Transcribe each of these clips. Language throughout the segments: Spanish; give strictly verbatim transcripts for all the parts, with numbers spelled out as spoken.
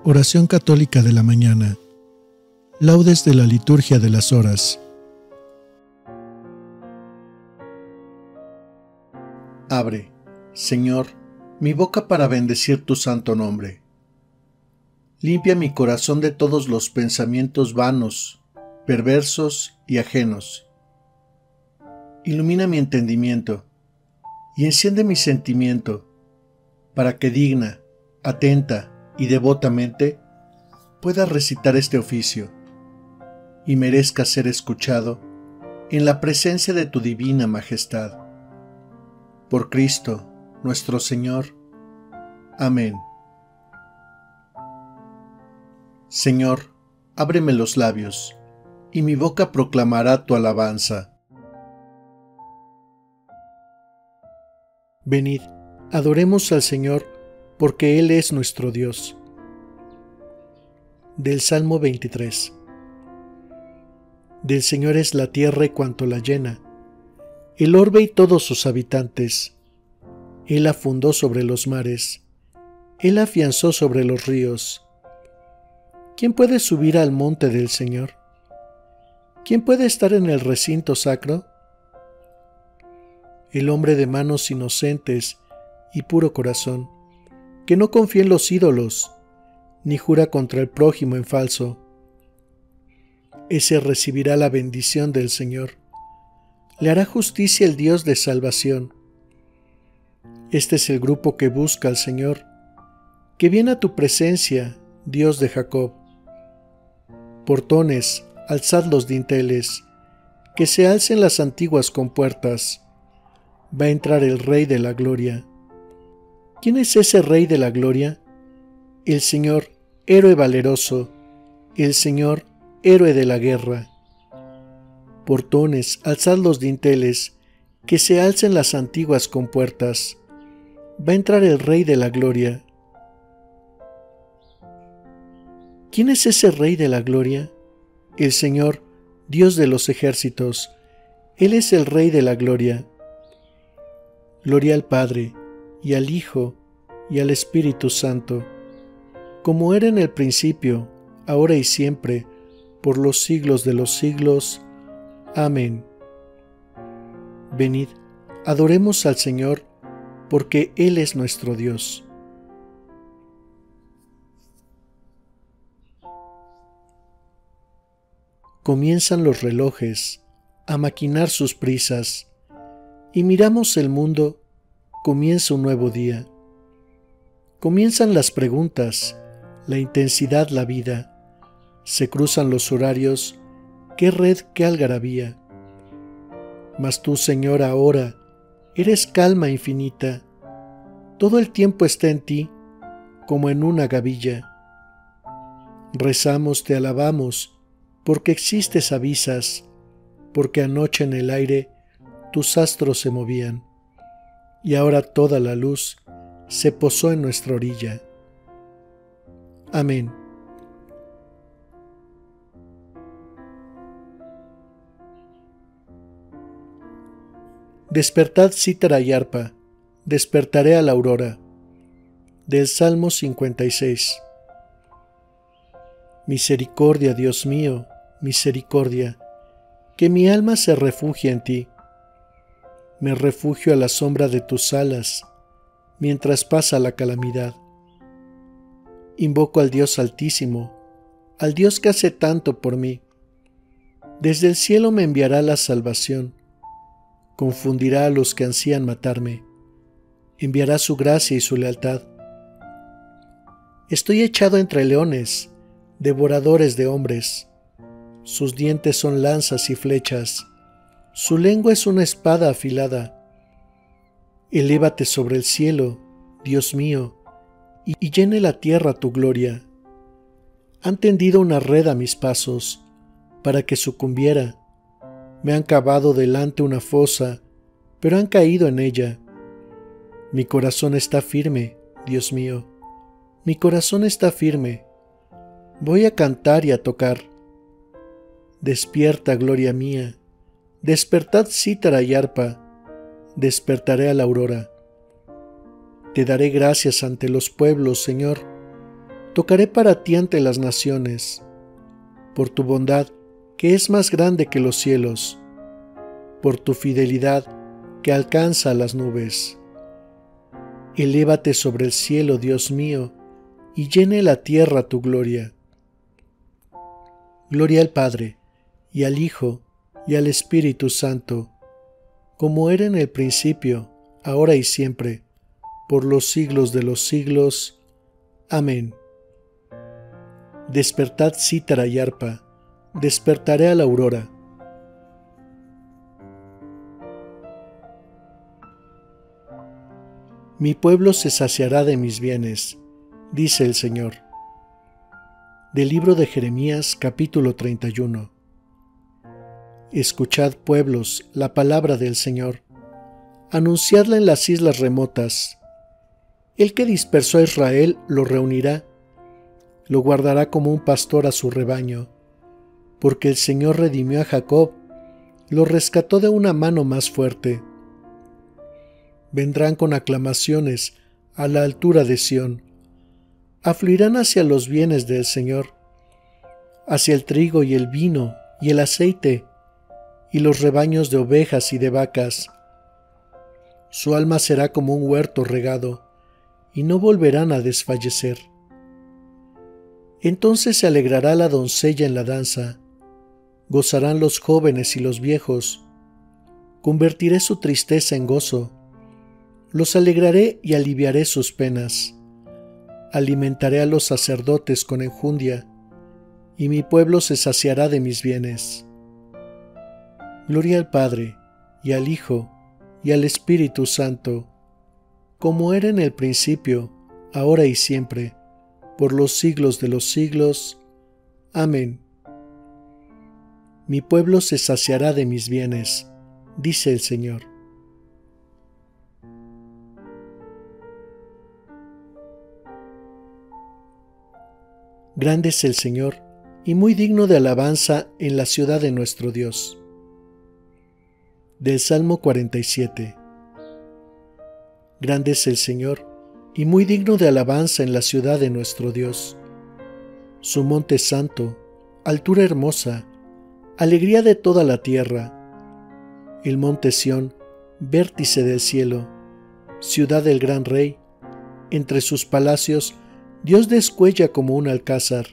Oración católica de la mañana. Laudes de la liturgia de las horas. Abre, Señor, mi boca para bendecir tu santo nombre. Limpia mi corazón de todos los pensamientos vanos, perversos y ajenos. Ilumina mi entendimiento y enciende mi sentimiento, para que digna, atenta y devotamente pueda recitar este oficio y merezca ser escuchado en la presencia de tu divina majestad. Por Cristo, nuestro Señor. Amén. Señor, ábreme los labios, y mi boca proclamará tu alabanza. Venid, adoremos al Señor, porque Él es nuestro Dios. Del Salmo veintitrés. Del Señor es la tierra y cuanto la llena, el orbe y todos sus habitantes. Él la fundó sobre los mares, Él la afianzó sobre los ríos. ¿Quién puede subir al monte del Señor? ¿Quién puede estar en el recinto sacro? El hombre de manos inocentes y puro corazón, que no confía en los ídolos, ni jura contra el prójimo en falso. Ese recibirá la bendición del Señor. Le hará justicia el Dios de salvación. Este es el grupo que busca al Señor, que viene a tu presencia, Dios de Jacob. Portones, alzad los dinteles, que se alcen las antiguas compuertas. Va a entrar el Rey de la Gloria. ¿Quién es ese Rey de la Gloria? El Señor, héroe valeroso, el Señor, héroe de la guerra. Portones, alzad los dinteles, que se alcen las antiguas compuertas. Va a entrar el Rey de la Gloria. ¿Quién es ese Rey de la Gloria? El Señor, Dios de los ejércitos. Él es el Rey de la Gloria. Gloria al Padre, y al Hijo, y al Espíritu Santo, como era en el principio, ahora y siempre, por los siglos de los siglos. Amén. Venid, adoremos al Señor, porque Él es nuestro Dios. Comienzan los relojes a maquinar sus prisas, y miramos el mundo, comienza un nuevo día. Comienzan las preguntas, la intensidad, la vida. Se cruzan los horarios, qué red, qué algarabía. Mas tú, Señor, ahora eres calma infinita. Todo el tiempo está en ti, como en una gavilla. Rezamos, te alabamos, porque existes, avisas, porque anoche en el aire tus astros se movían, y ahora toda la luz se posó en nuestra orilla. Amén. Despertad cítara y arpa, despertaré a la aurora. Del Salmo cincuenta y seis. Misericordia, Dios mío, misericordia, que mi alma se refugie en ti. Me refugio a la sombra de tus alas, mientras pasa la calamidad. Invoco al Dios Altísimo, al Dios que hace tanto por mí. Desde el cielo me enviará la salvación, confundirá a los que ansían matarme, enviará su gracia y su lealtad. Estoy echado entre leones, devoradores de hombres. Sus dientes son lanzas y flechas, su lengua es una espada afilada. Elévate sobre el cielo, Dios mío, y, y llene la tierra tu gloria. Han tendido una red a mis pasos, para que sucumbiera. Me han cavado delante una fosa, pero han caído en ella. Mi corazón está firme, Dios mío, mi corazón está firme. Voy a cantar y a tocar. Despierta, gloria mía, despertad cítara y arpa, despertaré a la aurora. Te daré gracias ante los pueblos, Señor. Tocaré para ti ante las naciones, por tu bondad que es más grande que los cielos, por tu fidelidad que alcanza las nubes. Elévate sobre el cielo, Dios mío, y llene la tierra tu gloria. Gloria al Padre, y al Hijo, y al Espíritu Santo, como era en el principio, ahora y siempre, por los siglos de los siglos. Amén. Despertad cítara y arpa, despertaré a la aurora. Mi pueblo se saciará de mis bienes, dice el Señor. Del libro de Jeremías, capítulo treinta y uno. Escuchad, pueblos, la palabra del Señor. Anunciadla en las islas remotas. El que dispersó a Israel lo reunirá, lo guardará como un pastor a su rebaño, porque el Señor redimió a Jacob, lo rescató de una mano más fuerte. Vendrán con aclamaciones a la altura de Sión, afluirán hacia los bienes del Señor, hacia el trigo y el vino y el aceite, y los rebaños de ovejas y de vacas. Su alma será como un huerto regado, y no volverán a desfallecer. Entonces se alegrará la doncella en la danza, gozarán los jóvenes y los viejos. Convertiré su tristeza en gozo, los alegraré y aliviaré sus penas. Alimentaré a los sacerdotes con enjundia, y mi pueblo se saciará de mis bienes. Gloria al Padre, y al Hijo, y al Espíritu Santo, como era en el principio, ahora y siempre, por los siglos de los siglos. Amén. Mi pueblo se saciará de mis bienes, dice el Señor. Grande es el Señor, y muy digno de alabanza en la ciudad de nuestro Dios. Del Salmo cuarenta y siete. Grande es el Señor, y muy digno de alabanza en la ciudad de nuestro Dios. Su monte santo, altura hermosa, alegría de toda la tierra. El monte Sión, vértice del cielo, ciudad del gran Rey. Entre sus palacios, Dios descuella como un alcázar.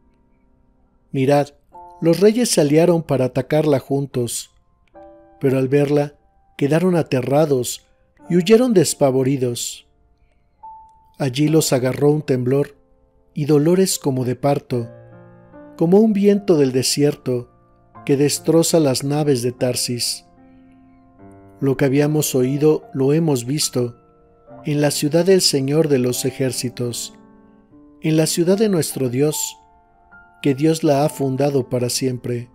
Mirad, los reyes se aliaron para atacarla juntos, pero al verla quedaron aterrados y huyeron despavoridos. Allí los agarró un temblor y dolores como de parto, como un viento del desierto que destroza las naves de Tarsis. Lo que habíamos oído lo hemos visto en la ciudad del Señor de los ejércitos, en la ciudad de nuestro Dios, que Dios la ha fundado para siempre.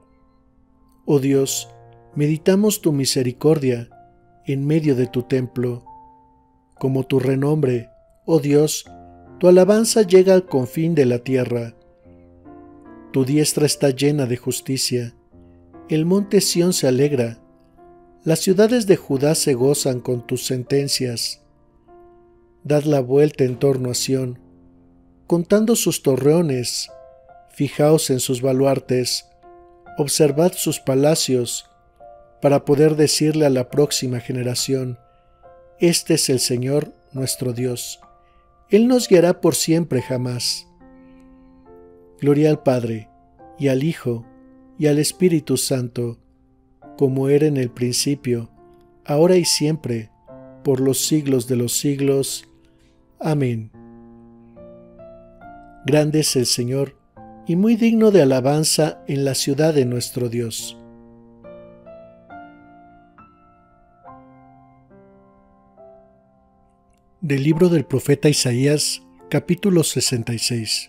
Oh Dios, meditamos tu misericordia en medio de tu templo. Como tu renombre, oh Dios, tu alabanza llega al confín de la tierra. Tu diestra está llena de justicia, el monte Sión se alegra, las ciudades de Judá se gozan con tus sentencias. Dad la vuelta en torno a Sión, contando sus torreones, fijaos en sus baluartes, observad sus palacios, para poder decirle a la próxima generación: este es el Señor nuestro Dios, Él nos guiará por siempre jamás. Gloria al Padre, y al Hijo, y al Espíritu Santo, como era en el principio, ahora y siempre, por los siglos de los siglos. Amén. Grande es el Señor, y muy digno de alabanza en la ciudad de nuestro Dios. Del libro del profeta Isaías, capítulo sesenta y seis.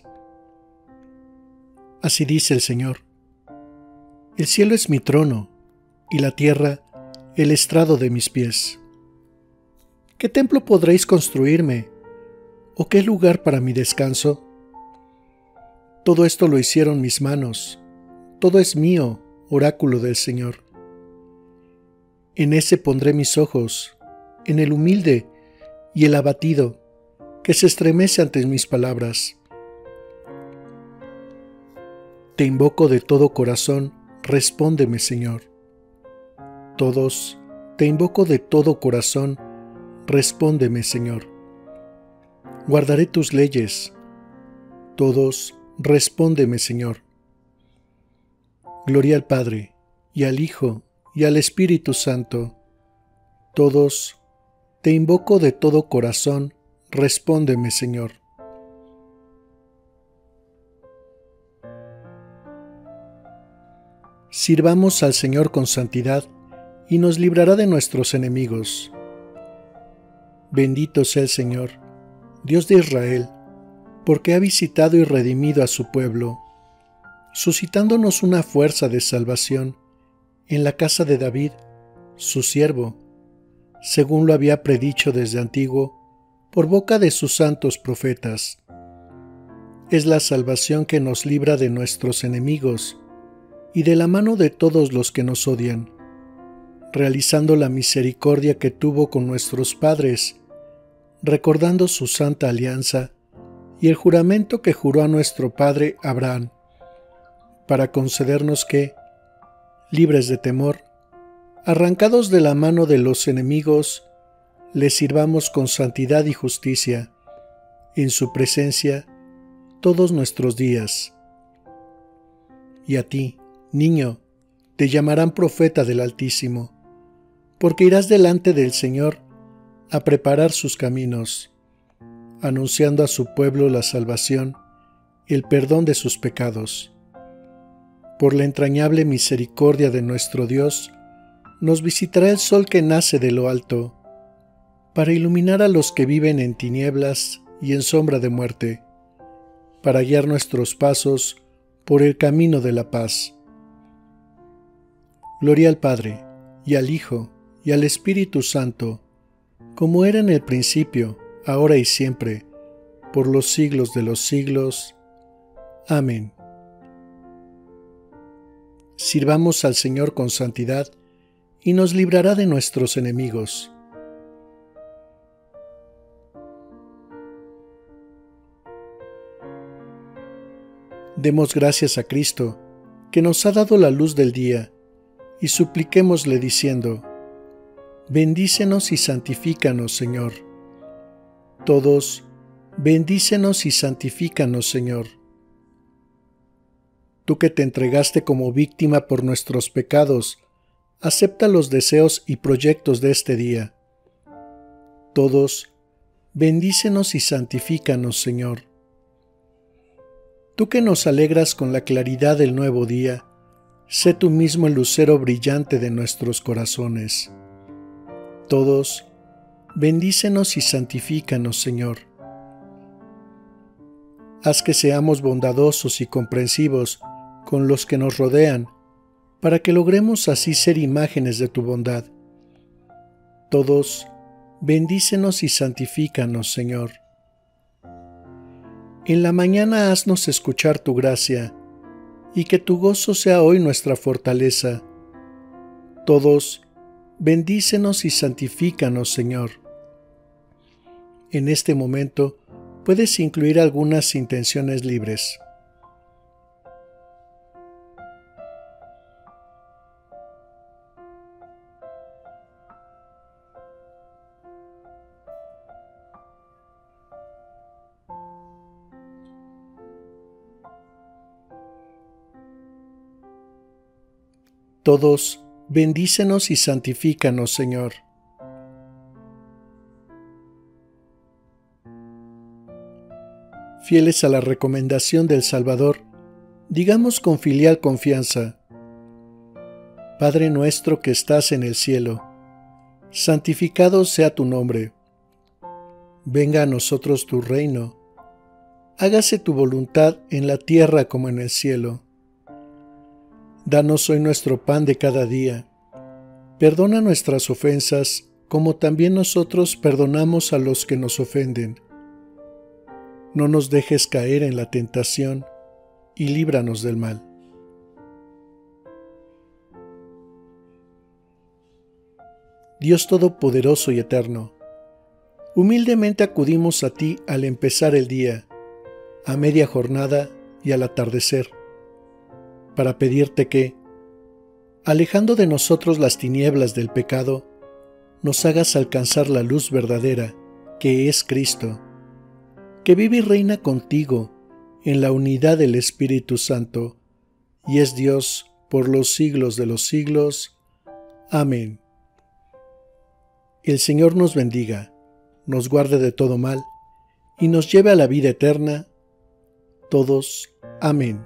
Así dice el Señor: el cielo es mi trono, y la tierra el estrado de mis pies. ¿Qué templo podréis construirme, o qué lugar para mi descanso? Todo esto lo hicieron mis manos, todo es mío, oráculo del Señor. En ese pondré mis ojos, en el humilde y el abatido, que se estremece ante mis palabras. te invoco de todo corazón, respóndeme, Señor. Todos, te invoco de todo corazón, respóndeme, Señor. Guardaré tus leyes. Todos, respóndeme, Señor. Gloria al Padre, y al Hijo, y al Espíritu Santo. Todos, te invoco de todo corazón, respóndeme, Señor. Sirvamos al Señor con santidad, y nos librará de nuestros enemigos. Bendito sea el Señor, Dios de Israel, porque ha visitado y redimido a su pueblo, suscitándonos una fuerza de salvación en la casa de David, su siervo, según lo había predicho desde antiguo, por boca de sus santos profetas. Es la salvación que nos libra de nuestros enemigos y de la mano de todos los que nos odian, realizando la misericordia que tuvo con nuestros padres, recordando su santa alianza y el juramento que juró a nuestro padre Abraham, para concedernos que, libres de temor, arrancados de la mano de los enemigos, le sirvamos con santidad y justicia, en su presencia, todos nuestros días. Y a ti, niño, te llamarán profeta del Altísimo, porque irás delante del Señor a preparar sus caminos, anunciando a su pueblo la salvación y el perdón de sus pecados. Por la entrañable misericordia de nuestro Dios, nos visitará el sol que nace de lo alto, para iluminar a los que viven en tinieblas y en sombra de muerte, para guiar nuestros pasos por el camino de la paz. Gloria al Padre, y al Hijo, y al Espíritu Santo, como era en el principio, ahora y siempre, por los siglos de los siglos. Amén. Sirvamos al Señor con santidad, y nos librará de nuestros enemigos. Demos gracias a Cristo, que nos ha dado la luz del día, y supliquémosle diciendo: bendícenos y santifícanos, Señor. Todos, bendícenos y santifícanos, Señor. Tú que te entregaste como víctima por nuestros pecados, acepta los deseos y proyectos de este día. Todos, bendícenos y santifícanos, Señor. Tú que nos alegras con la claridad del nuevo día, sé tú mismo el lucero brillante de nuestros corazones. Todos, bendícenos y santifícanos, Señor. Haz que seamos bondadosos y comprensivos con los que nos rodean, para que logremos así ser imágenes de tu bondad. Todos, bendícenos y santifícanos, Señor. En la mañana haznos escuchar tu gracia, y que tu gozo sea hoy nuestra fortaleza. Todos, bendícenos y santifícanos, Señor. En este momento puedes incluir algunas intenciones libres. Todos, bendícenos y santifícanos, Señor. Fieles a la recomendación del Salvador, digamos con filial confianza: Padre nuestro que estás en el cielo, santificado sea tu nombre. Venga a nosotros tu reino. Hágase tu voluntad en la tierra como en el cielo. Danos hoy nuestro pan de cada día. Perdona nuestras ofensas, como también nosotros perdonamos a los que nos ofenden. No nos dejes caer en la tentación, y líbranos del mal. Dios Todopoderoso y Eterno, humildemente acudimos a ti al empezar el día, a media jornada y al atardecer. para pedirte que, alejando de nosotros las tinieblas del pecado, nos hagas alcanzar la luz verdadera, que es Cristo, que vive y reina contigo en la unidad del Espíritu Santo, y es Dios por los siglos de los siglos. Amén. El Señor nos bendiga, nos guarde de todo mal, y nos lleve a la vida eterna. Todos. Amén.